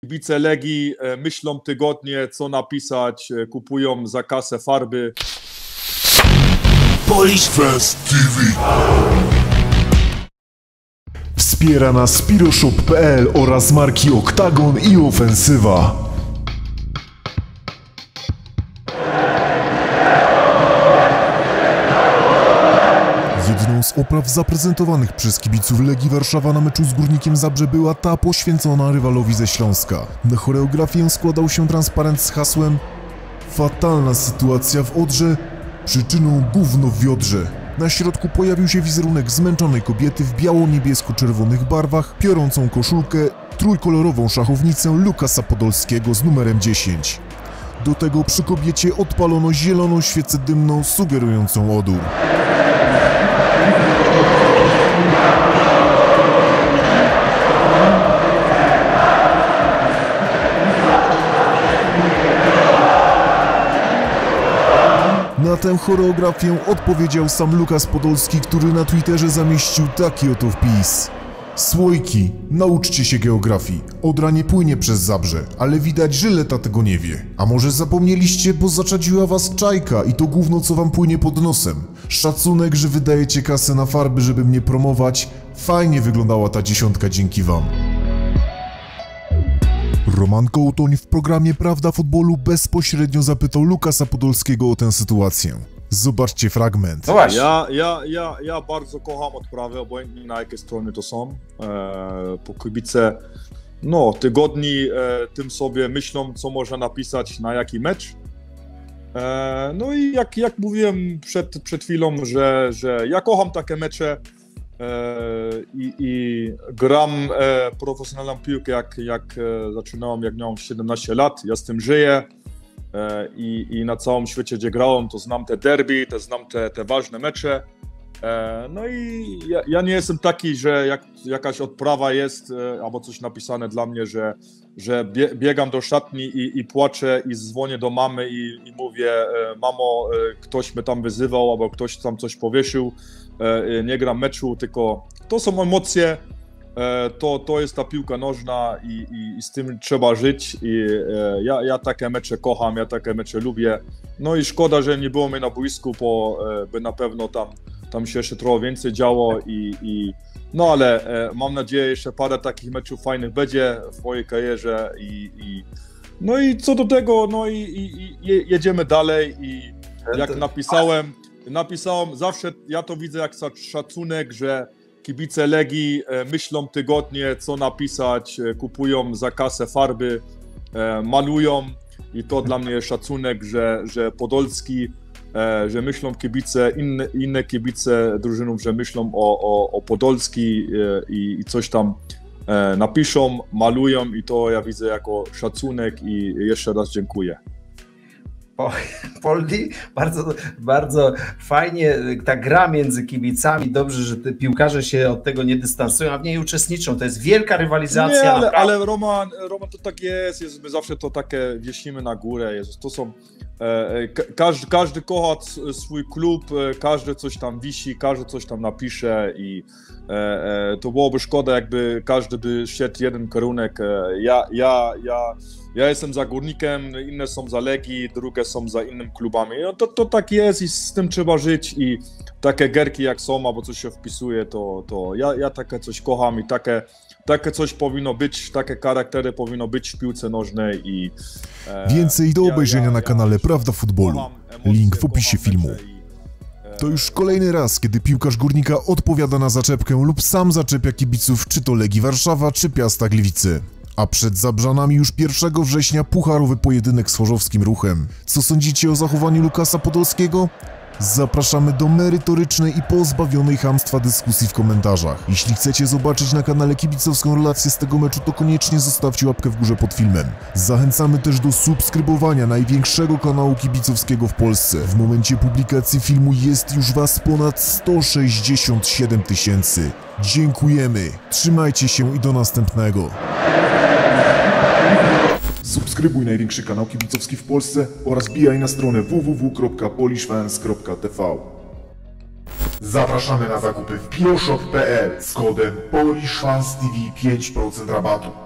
Kibice Legii myślą tygodnie, co napisać, kupują za kasę farby. Polish Fans TV. Wspiera nas Spiroshop.pl oraz marki Oktagon i Ofensywa. Jedną z opraw zaprezentowanych przez kibiców Legii Warszawa na meczu z Górnikiem Zabrze była ta poświęcona rywalowi ze Śląska. Na choreografię składał się transparent z hasłem "Fatalna sytuacja w Odrze, przyczyną gówno w wiodrze". Na środku pojawił się wizerunek zmęczonej kobiety w biało-niebiesko-czerwonych barwach, piorącą koszulkę, trójkolorową szachownicę Lukasa Podolskiego z numerem 10. Do tego przy kobiecie odpalono zieloną świecę dymną sugerującą odór. Na tę choreografię odpowiedział sam Lukas Podolski, który na Twitterze zamieścił taki oto wpis. Słoiki, nauczcie się geografii. Odra nie płynie przez Zabrze, ale widać, że Leta tego nie wie. A może zapomnieliście, bo zaczadziła was czajka i to gówno, co wam płynie pod nosem. Szacunek, że wydajecie kasę na farby, żeby mnie promować. Fajnie wyglądała ta dziesiątka dzięki wam. Roman Kołtoń w programie Prawda Futbolu bezpośrednio zapytał Lukasa Podolskiego o tę sytuację. Zobaczcie fragment. No właśnie. Ja bardzo kocham odprawy, obojętnie na jakie strony to są. Po kibice tygodni tym sobie myślą, co można napisać na jaki mecz. No i jak mówiłem przed chwilą, że ja kocham takie mecze i gram profesjonalną piłkę jak zaczynałem, jak miałem 17 lat. Ja z tym żyję. I na całym świecie, gdzie grałem, to znam te derby, to znam te ważne mecze. No i ja nie jestem taki, że jak jakaś odprawa jest albo coś napisane dla mnie, że biegam do szatni i płaczę i dzwonię do mamy i mówię: mamo, ktoś mnie tam wyzywał albo ktoś tam coś powiesił, nie gram meczu, tylko to są emocje. To jest ta piłka nożna i z tym trzeba żyć. I ja takie mecze kocham, ja takie mecze lubię. No i szkoda, że nie było mnie na boisku, bo by na pewno tam się jeszcze trochę więcej działo. No ale mam nadzieję, jeszcze parę takich meczów fajnych będzie w mojej karierze. No i co do tego, no i jedziemy dalej. I jak napisałem, zawsze ja to widzę jak szacunek, że kibice Legii myślą tygodnie, co napisać, kupują za kasę farby, malują i to dla mnie szacunek, że Podolski, że myślą kibice, inne kibice drużynów, że myślą o Podolski i coś tam napiszą, malują i to ja widzę jako szacunek i jeszcze raz dziękuję. Poldi, bardzo fajnie ta gra między kibicami, dobrze, że te piłkarze się od tego nie dystansują, a w niej uczestniczą, to jest wielka rywalizacja. Nie, ale Roman, to tak jest, my zawsze to takie wieścimy na górę, to są, każdy kocha swój klub, każdy coś tam wisi, każdy coś tam napisze i to byłoby szkoda, jakby każdy by szedł jeden kierunek. Ja jestem za Górnikiem, inne są za Legii, drugie są za innymi klubami. No to tak jest i z tym trzeba żyć i takie gierki jak są, albo coś się wpisuje, to ja takie coś kocham i takie coś powinno być, takie charaktery powinno być w piłce nożnej. Więcej do obejrzenia na kanale Prawda Futbolu. Link w opisie filmu. To już kolejny raz, kiedy piłkarz Górnika odpowiada na zaczepkę lub sam zaczepia kibiców, czy to Legii Warszawa, czy Piasta Gliwice. A przed Zabrzanami już 1 września pucharowy pojedynek z chorzowskim Ruchem. Co sądzicie o zachowaniu Lukasa Podolskiego? Zapraszamy do merytorycznej i pozbawionej chamstwa dyskusji w komentarzach. Jeśli chcecie zobaczyć na kanale kibicowską relację z tego meczu, to koniecznie zostawcie łapkę w górze pod filmem. Zachęcamy też do subskrybowania największego kanału kibicowskiego w Polsce. W momencie publikacji filmu jest już was ponad 167 000. Dziękujemy, trzymajcie się i do następnego. Subskrybuj największy kanał kibicowski w Polsce oraz wbijaj na stronę www.polishfans.tv. Zapraszamy na zakupy w Spiroshop.pl z kodem PolishFansTV 5% rabatu.